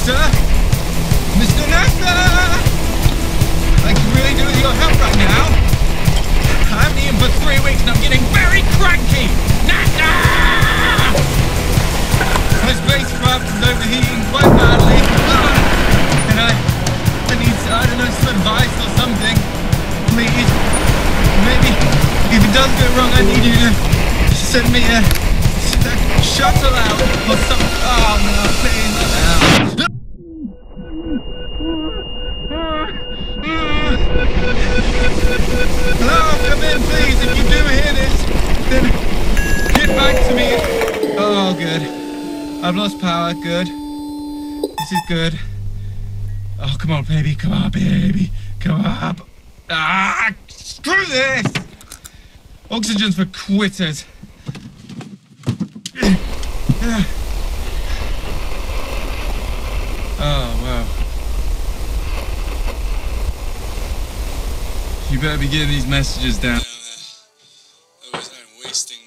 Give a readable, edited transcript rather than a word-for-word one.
NASA! Mr. NASA! I could really do with your help right now. I haven't eaten for 3 weeks and I'm getting very cranky! NASA! My spacecraft is overheating quite badly. And I need, I don't know, some advice or something. Please. Maybe, if it does go wrong, I need you to send me a shuttle out or something. Oh no, please, not now. Hello, come in, please. If you do hear this, then get back to me. Oh, good. I've lost power. Good. This is good. Oh, come on, baby. Come on, baby. Come on. Ah, screw this. Oxygen's for quitters. Oh, wow. You better be getting these messages down. Otherwise I'm wasting